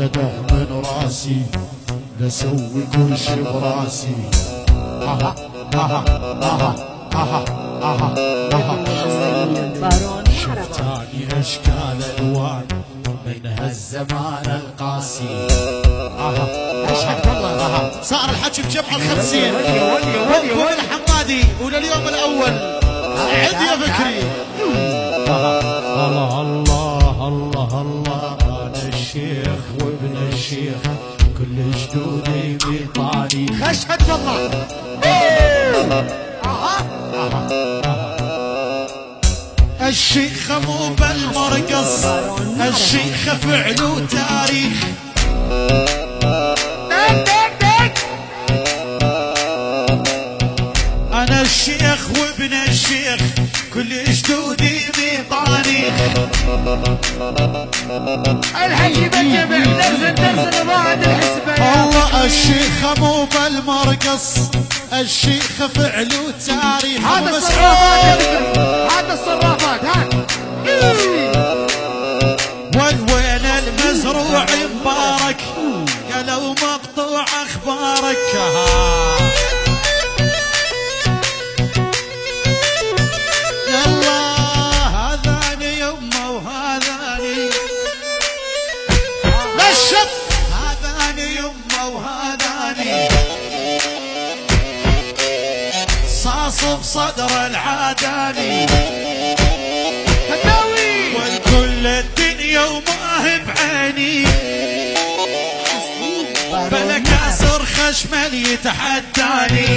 وجده من راسي لسوي كل شي براسي. اها اها اها اها اها اها شفتاني اشكال الوان بينها الزمان القاسي. اها اشهد والله. اها صار الحكي بجمع الخمسين ولي الحمادي ولليوم الاول عد يا فكري. الله الله الله الله انا الشيخ وابن الشيخ كل جدودي بيطاني. اشهد والله. الشيخة مو بالمرقص، الشيخة فعل وتاريخ. أنا الشيخ وابن الشيخ كل جدودي ميطانيخ. الحكي بجمع درس بعد الحسبة. الله الشيخة مو بالمرقص، الشيخة فعل وتاريخ. هذا الصرافات، هذا الصرافات وين المزروع مبارك قالوا مقطوع اخبارك. يلا هذاني يمه وهذاني نشف، هذاني يمه وهذاني صاص بصدر العاداني. والكل الدنيا وما هي بعيني بلا كاسر خشمل يتحداني.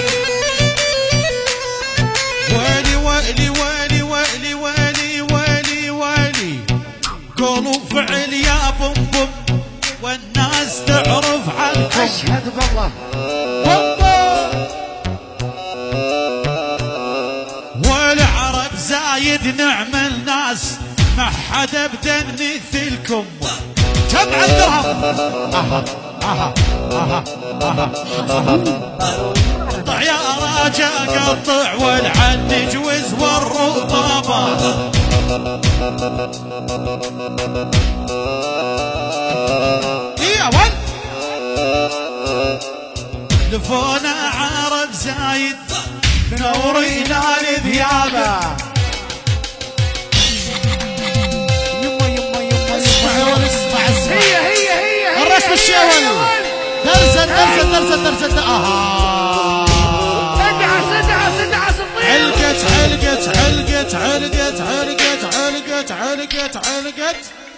ويلي ويلي ويلي ويلي ويلي ويلي ويلي قولوا فعل يا بوم بوم والناس تعرف عنكم. اشهد بالله. والعرب زايد نعم الناس ما حد ابدا مثلكم. جمع الدرهم. اها اها اها اها قطع يا راجا قطع والعنج وز والرطابه. يا ول لفونا عرب زايد نورينا لذيابه. هي الرسم الشاول درزن اها سدعة علقت علقت علقت علقت علقت علقت علقت علقت